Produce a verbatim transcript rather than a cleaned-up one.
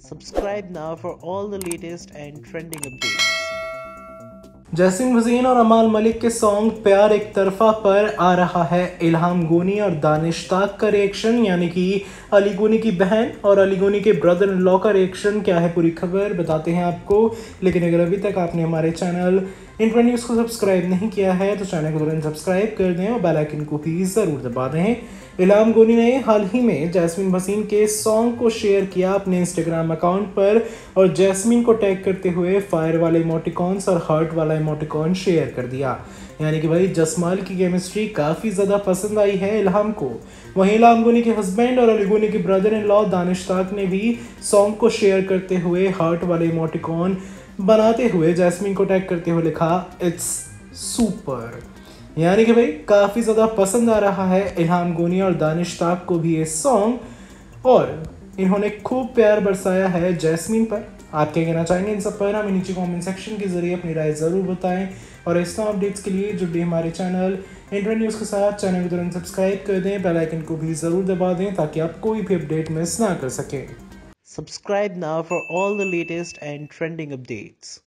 Subscribe now for all the latest and trending updates. Jasmine Wasim और अमाल मलिक के song प्यार एक तरफा पर आ रहा है इल्हाम गोनी और दानिश ताक का रिएक्शन, यानी कि अली गोनी की बहन और अली गोनी के ब्रदर इन लॉ का रिएक्शन। क्या है पूरी खबर बताते हैं आपको, लेकिन अगर अभी तक आपने हमारे चैनल इंट्रो न्यूज़ को सब्सक्राइब नहीं किया है तो चैनल को तुरंत सब्सक्राइब कर दें और बेल आइकन को भी ज़रूर दबा दें। इल्हाम गोनी ने हाल ही में जैस्मीन वसीम के सॉन्ग को शेयर किया अपने इंस्टाग्राम अकाउंट पर और जैस्मीन को टैग करते हुए फायर वाले इमोटिकॉन्स और हार्ट वाला इमोटिकॉन शेयर कर दिया। यानी कि भाई जसमाल की केमिस्ट्री काफ़ी ज़्यादा पसंद आई है इल्हाम को। वहीं इल्हाम गोनी के हस्बैंड और अली गोनी के ब्रदर इन लॉ दानिश ताक ने भी सॉन्ग को शेयर करते हुए हार्ट वाले इमोटिकॉन बनाते हुए जैस्मीन को टैग करते हुए लिखा इट्स सुपर। यानी कि भाई काफ़ी ज़्यादा पसंद आ रहा है इल्हाम गोनी और दानिश ताक को भी ये सॉन्ग और इन्होंने खूब प्यार बरसाया है जैस्मीन पर। आप क्या कहना चाहेंगे इन सब पर हमें नीचे कमेंट सेक्शन के जरिए अपनी राय ज़रूर बताएं और इस तरह अपडेट्स के लिए जुड़े हमारे चैनल इंट्रो न्यूज़ के साथ चैनल को तुरंत सब्सक्राइब कर दें, बेल आइकन को भी ज़रूर दबा दें ताकि आप कोई भी अपडेट मिस ना कर सकें। Subscribe now for all the latest and trending updates.